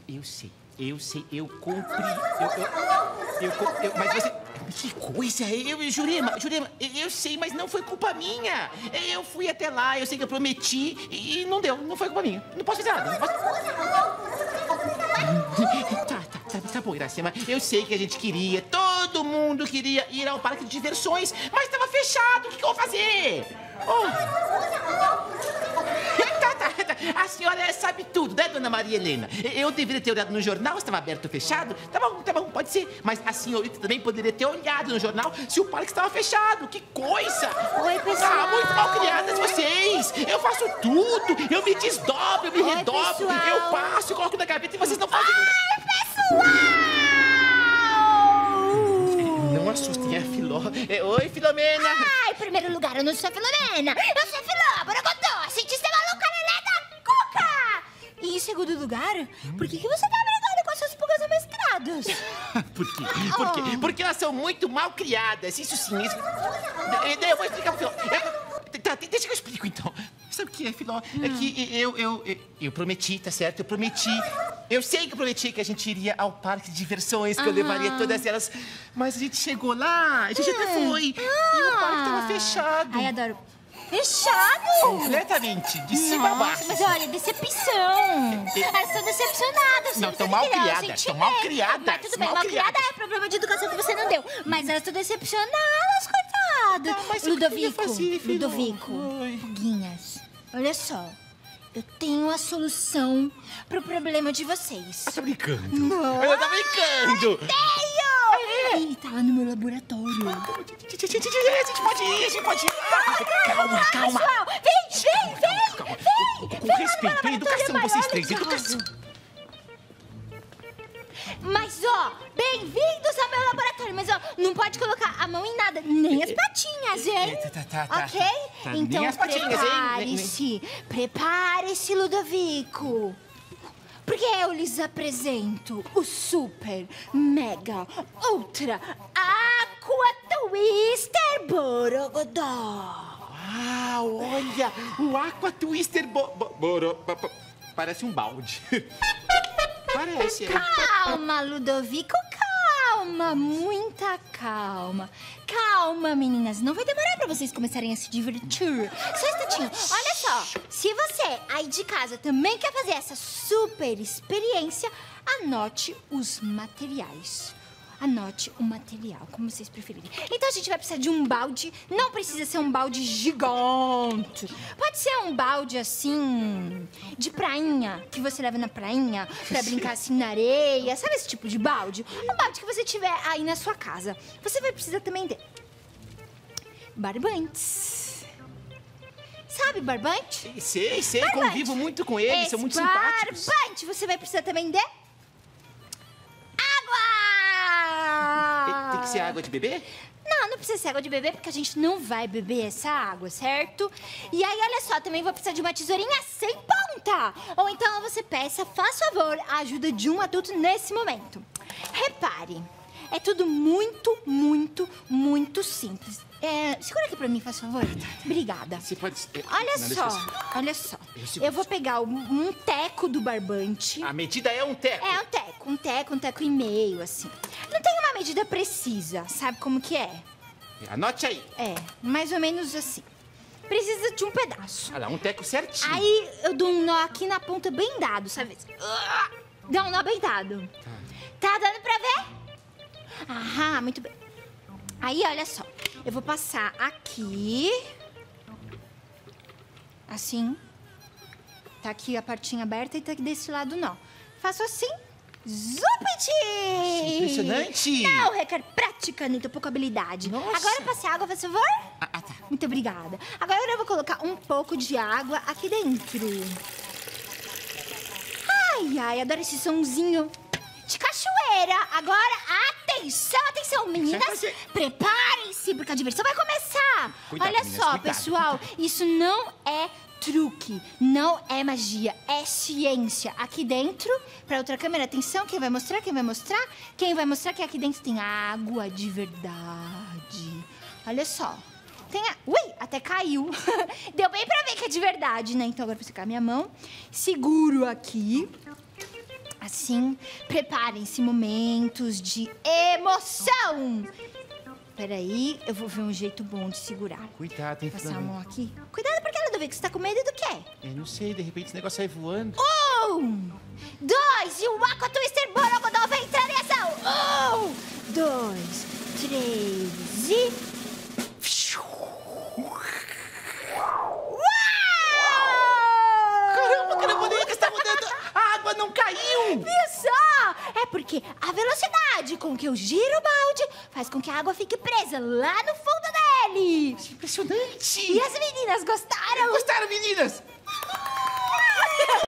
Eu sei, eu cumpri. Mas você. Que coisa! Jurema, eu sei, mas não foi culpa minha. Eu fui até lá, eu sei que eu prometi e não deu, não foi culpa minha. Não posso fazer nada. Não posso... Tá bom, Iracema. Eu sei que a gente queria, todo mundo queria ir ao parque de diversões, mas estava fechado. O que eu vou fazer? A senhora sabe tudo, né, dona Maria Helena? Eu deveria ter olhado no jornal se estava aberto ou fechado. Tá bom, pode ser. Mas a senhorita também poderia ter olhado no jornal se o parque estava fechado. Que coisa! Oi, pessoal. Muito mal criadas vocês. Eu faço tudo. Eu me desdobro, eu me redobro. Pessoal. Eu passo, coloco na gaveta e vocês não fazem nada. Pessoal! Não assustem a Filó. Oi, Filomena. Em primeiro lugar, eu não sou a Filomena. Eu sou a Filó, Borogodó, cientista maluca, Lelé da Cuca. E em segundo lugar, por que você tá brigando com essas pulgas amestradas? Por quê? Porque elas são muito mal criadas. Isso sim. Eu vou explicar pro Filó. Deixa que eu explico, então. Sabe o que é, Filó? É que eu prometi, tá certo? Eu prometi. Eu sei que eu prometi que a gente iria ao parque de diversões, que eu levaria todas elas. Mas a gente chegou lá, a gente até foi. E o parque tava fechado. Ai, adoro. Fechado? Completamente, de cima a baixo. Mas olha, decepção. Elas estão decepcionadas. Não, estão mal criadas. Estão mal criadas. Mas tudo bem, mal criada é problema de educação que você não deu. Mas elas estão decepcionadas, coitada. Mas Ludovico, Puguinhas, olha só. Eu tenho a solução pro problema de vocês. Tá brincando? Não. Ela tá brincando. Tenho! Ele tá lá no meu laboratório. A gente pode ir. Calma. Pessoal, vem! Com respeito, educação, vocês três, educação. Mas, bem-vindos ao meu laboratório. Mas, não pode colocar a mão em nada, nem as patinhas, hein? Tá. Ok? Então, nem as patinhas, hein? Prepare-se, Ludovico. Porque eu lhes apresento o Super, Mega, Ultra, Aqua Twister Borogodó. Olha, o Aqua Twister parece um balde. Parece. Calma, Ludovico, calma, muita calma. Calma, meninas, não vai demorar pra vocês começarem a se divertir. Só um instantinho. Olha só, se você aí de casa também quer fazer essa super experiência, anote os materiais. Anote o material, como vocês preferirem. Então a gente vai precisar de um balde. Não precisa ser um balde gigante. Pode ser um balde assim, de prainha, que você leva na prainha pra brincar assim na areia. Sabe esse tipo de balde? Um balde que você tiver aí na sua casa. Você vai precisar também de barbantes. Sabe barbante? Sei, convivo muito com eles, são muito simpáticos. Barbante, você vai precisar também de água! Tem que ser água de beber? Não precisa ser água de beber, porque a gente não vai beber essa água, certo? E aí, olha só, também vou precisar de uma tesourinha sem ponta. Ou então você peça, faz favor, a ajuda de um adulto nesse momento. Repare, é tudo muito, muito, muito simples. Segura aqui pra mim, faz favor. Obrigada. Você pode... Olha só. Eu vou pegar um teco do barbante. A medida é um teco? É, um teco e meio, assim. Não tem uma medida precisa, sabe como que é? Anote aí. Mais ou menos assim. Precisa de um pedaço. Olha lá, um teco certinho. Aí eu dou um nó aqui na ponta bem dado, sabe? Dá um nó bem dado. Tá dando pra ver? Muito bem. Aí, olha só. Eu vou passar aqui. Assim. Tá aqui a partinha aberta e tá aqui desse lado não. Faço assim. Zupiti! Impressionante! Não requer prática, nem tão pouca habilidade. Nossa. Agora passe água, por favor. Tá. Muito obrigada. Agora eu vou colocar um pouco de água aqui dentro. Ai, adoro esse sonzinho de cachoeira. Agora, atenção, meninas. Preparem-se, porque a diversão vai começar. Cuidado, olha meninas, só, cuidado. pessoal, isso não é truque, não é magia, é ciência. Aqui dentro, pra outra câmera, atenção, quem vai mostrar? Quem vai mostrar que aqui dentro tem água de verdade. Olha só. Ui, até caiu. Deu bem pra ver que é de verdade, né? Então agora eu vou secar minha mão. Seguro aqui. Assim, preparem-se momentos de emoção. Peraí, eu vou ver um jeito bom de segurar. Cuidado, hein, Passar a mão aqui. Cuidado, porque Ludovico, você tá com medo do quê? Eu não sei, de repente esse negócio sai voando. 1, 2, e o Aqua Twister Borogodó vai entrar em ação. 1, 2, 3 e... Caramba, Nica, está mudando. A água não caiu. Viu só? É porque a velocidade com que eu giro o balde faz com que a água fique presa lá no fundo dele. Impressionante. E as meninas gostaram? Gostaram, meninas?